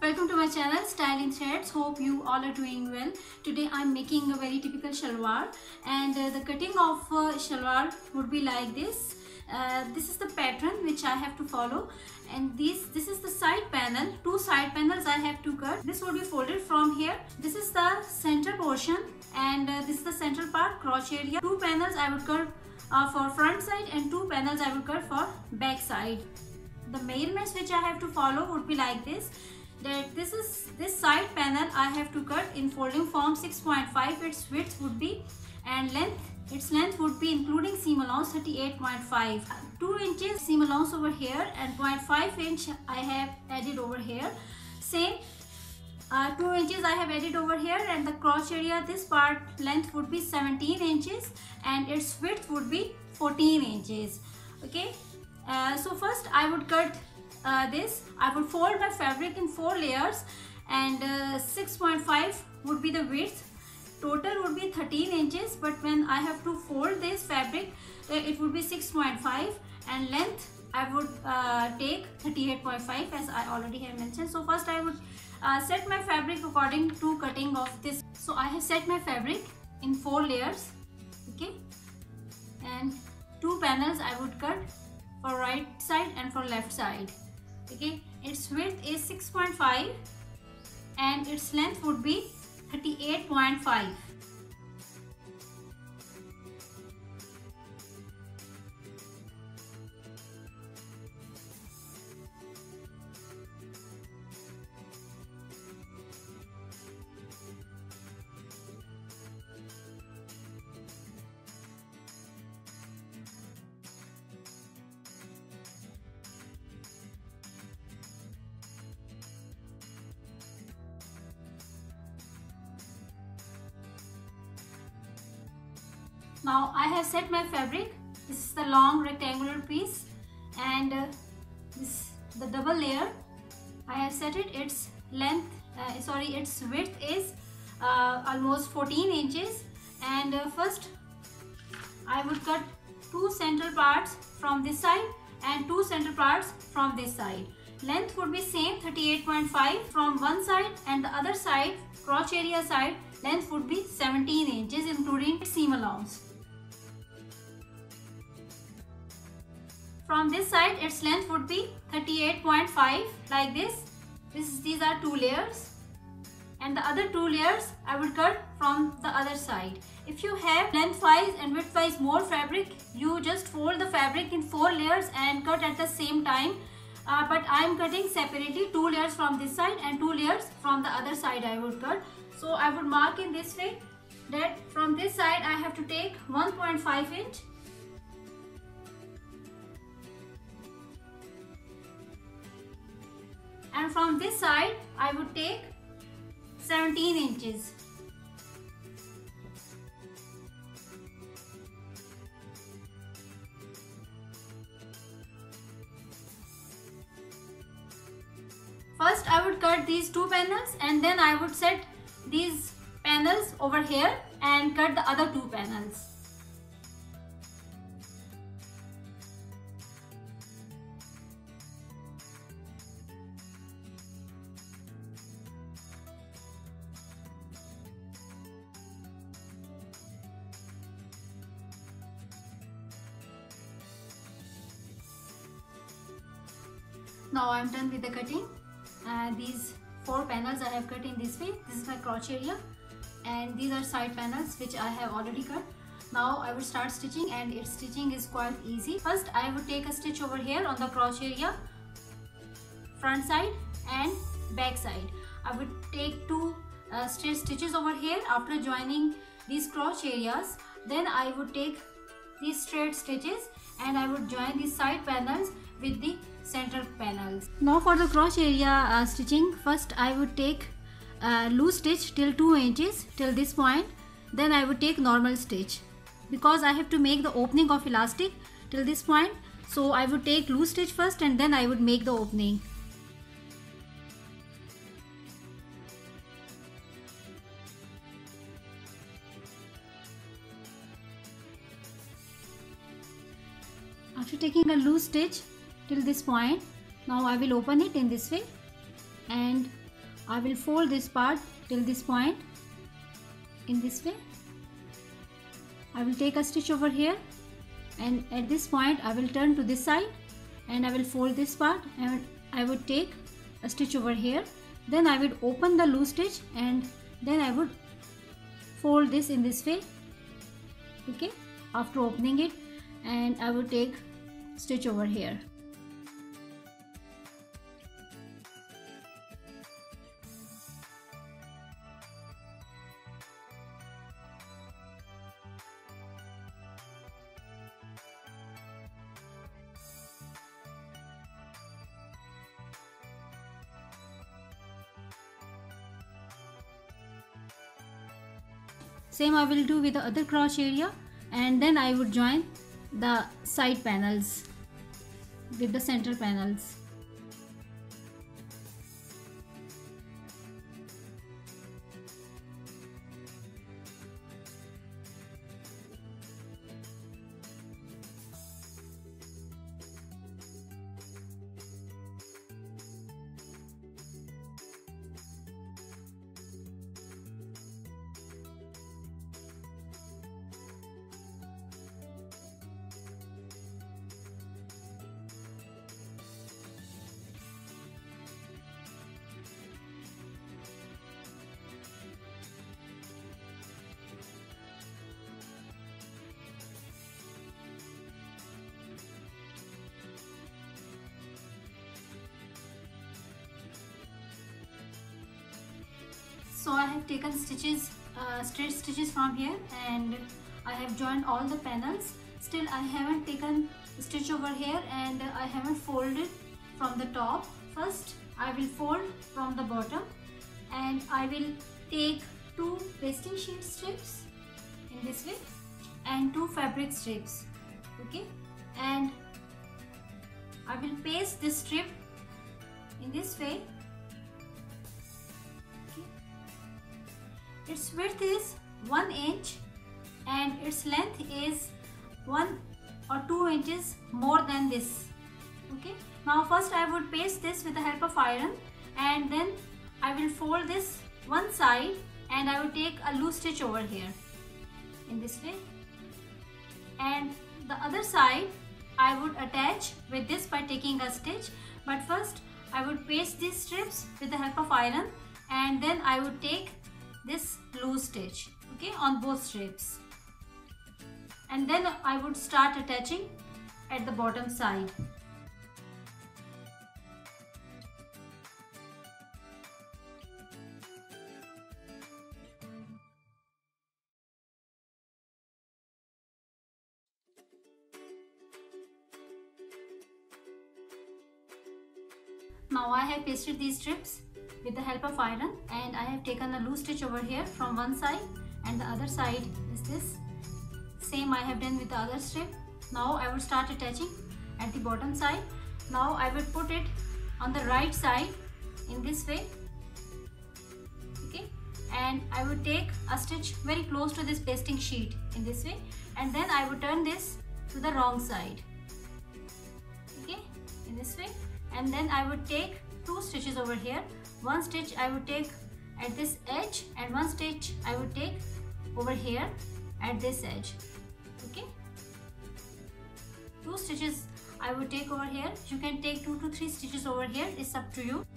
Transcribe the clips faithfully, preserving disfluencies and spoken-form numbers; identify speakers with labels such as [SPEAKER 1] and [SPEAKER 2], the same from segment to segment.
[SPEAKER 1] welcome to my channel Style in Threads. Hope you all are doing well. Today I'm making a very typical shalwar, and uh, the cutting of uh, shalwar would be like this. Uh, this is the pattern which I have to follow, and this this is the side panel. Two side panels I have to cut. This will be folded from here. This is the center portion, and uh, this is the central part, crotch area. Two panels I would cut uh, for front side, and two panels I would cut for back side. The measurements which I have to follow would be like this, that this is this side panel I have to cut in folding form six point five. Its width would be, and length its length would be including seam allowance thirty-eight point five. two inches seam allowance over here, and zero point five inch I have added over here. Same uh, two inches I have added over here, and the crotch area, this part length would be seventeen inches and its width would be fourteen inches. Okay. Uh, so first I would cut uh, this. I would fold my fabric in four layers, and uh, six point five would be the width. Total would be thirteen inches, but when I have to fold this fabric, uh, it would be six point five, and length I would uh, take thirty-eight point five, as I already have mentioned. So first I would uh, set my fabric according to cutting of this. So I have set my fabric in four layers, okay, and two panels I would cut for right side and for left side. Okay, its width is six point five and its length would be thirty-eight point five. Now I have set my fabric. This is the long rectangular piece, and uh, this the double layer. I have set it. Its length, uh, sorry, its width is uh, almost fourteen inches. And uh, first I would cut two central parts from this side and two central parts from this side. Length would be same, thirty-eight point five from one side, and the other side, crotch area side, length would be seventeen inches including seam allowance. From this side, its length would be thirty-eight point five, like this. This is, these are two layers, and the other two layers I would cut from the other side. If you have lengthwise and widthwise more fabric, you just fold the fabric in four layers and cut at the same time. Uh, but I am cutting separately, two layers from this side and two layers from the other side I would cut. So I would mark in this way that from this side I have to take one point five inch. And from this side I would take seventeen inches. First I would cut these two panels, and then I would set these panels over here and cut the other two panels. Now I am done with the cutting. Uh, these four panels I have cut in this way. This is my crotch area, and these are side panels which I have already cut. Now I will start stitching, and its stitching is quite easy. First I would take a stitch over here on the crotch area, front side and back side. I would take two uh, straight stitches over here after joining these crotch areas. Then I would take these straight stitches and I would join these side panels with the center panels. Now for the crotch area uh, stitching, first I would take uh, loose stitch till two inches till this point. Then I would take normal stitch, because I have to make the opening of elastic till this point. So I would take loose stitch first, and then I would make the opening. After taking a loose stitch till this point, now I will open it in this way, and I will fold this part till this point in this way. I will take a stitch over here, and at this point I will turn to this side and I will fold this part, and I would take a stitch over here. Then I would open the loose stitch and then I would fold this in this way. Okay, after opening it, and I would take stitch over here. Same I will do with the other crotch area, and then I would join the side panels with the center panels. So I have taken stitches, uh, straight stitches from here, and I have joined all the panels. Still I haven't taken stitch over here, and I haven't folded from the top. First I will fold from the bottom, and I will take two basting sheet strips in this way and two fabric strips. Okay, and I will paste this strip in this way. Its width is one inch and its length is one or two inches more than this. Okay, now first I would paste this with the help of iron, and then I will fold this one side and I will take a loose stitch over here in this way, and the other side I would attach with this by taking a stitch. But first I would paste these strips with the help of iron, and then I would take this loose stitch, okay, on both strips, and then I would start attaching at the bottom side. Now I have pasted these strips with the help of iron, and I have taken a loose stitch over here from one side, and the other side is this. Same I have done with the other strip. Now I will start attaching at the bottom side. Now I will put it on the right side in this way. Okay, and I would take a stitch very close to this pasting sheet in this way, and then I would turn this to the wrong side. Okay, in this way, and then I would take two stitches over here. One stitch I would take at this edge, and one stitch I would take over here at this edge. Okay, two stitches I would take over here. You can take two to three stitches over here, it's up to you.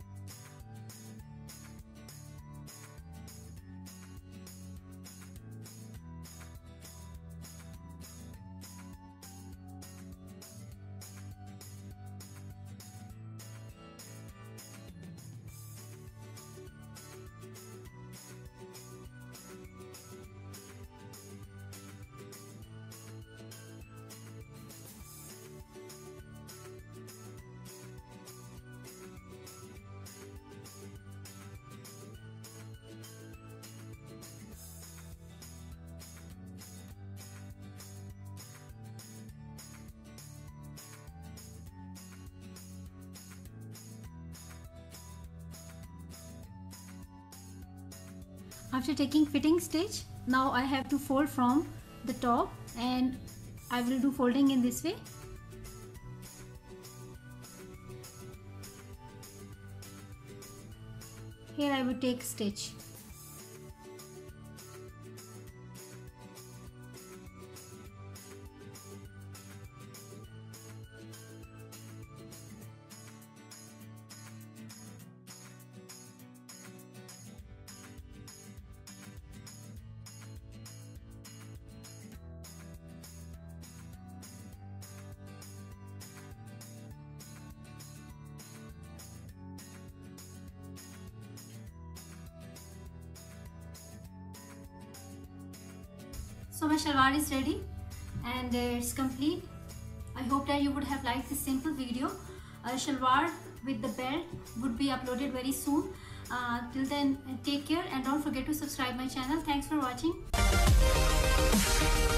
[SPEAKER 1] After taking fitting stitch, now I have to fold from the top, and I will do folding in this way. Here I will take stitch. So my shalwar is ready and it's complete. I hope that you would have liked this simple video. Uh, shalwar with the belt would be uploaded very soon. Uh, till then, take care and don't forget to subscribe my channel. Thanks for watching.